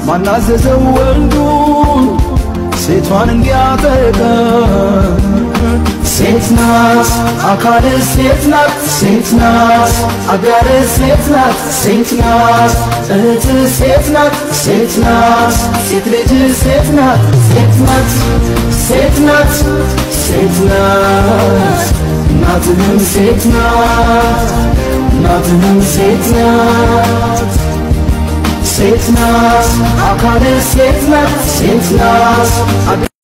ማናዘዘው ወንዱን ሴቷን እንዲያጠቃ ሴት ናት አካል ሴት ናት ሴት ናት አጋር ሴት ናት ሴት ናት እህት ሴት ናት ሴት ናት ሴት ልጅ ሴት ናት ሴት ናት ሴት ናት ሴት ናት እናትህም ሴት ናት እናትህም ሴት ናት ሴት ናት አካል ሴት ናት ሴት ናት